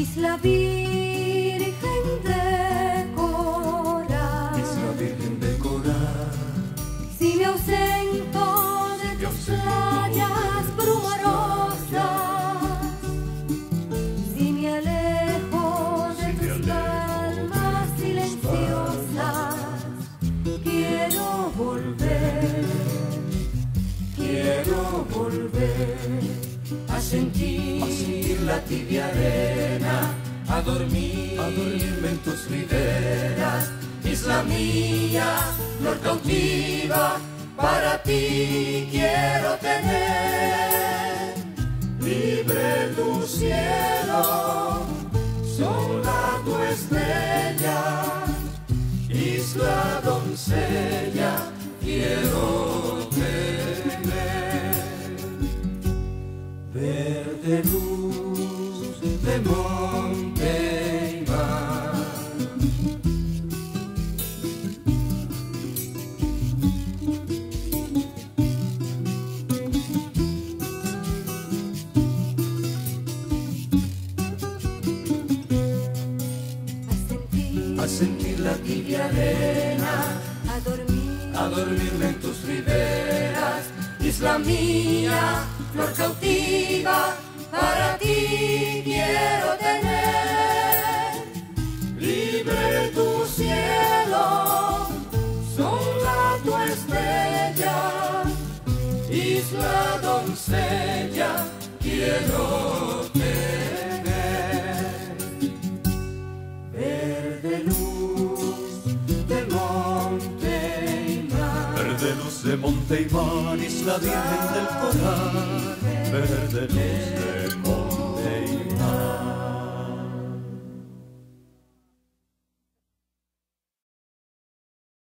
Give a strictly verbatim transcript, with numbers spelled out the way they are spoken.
Isla Virgen de Coral, Isla Virgen de Coral. si me ausento de tus playas brumarosas, si me alejo de tus calmas silenciosas, quiero volver, quiero volver a sentir, A sentir la tibia arena, a dormir, a dormirme en tus riberas. Isla mía, flor cautiva, para ti quiero tener. Libre tu cielo, sola tu estrella, isla doncella, quiero tener. Verde luz de monte y mar, a sentir la tibia arena, a dormir, a dormirme en tus riberas. Isla mía, flor cautiva, para ti quiero tener. Libre tu cielo, sola tu estrella, isla doncella, quiero tener. Verde luz de monte y mar, Verde luz de monte y mar, Isla Virgen del Coral. Verde luz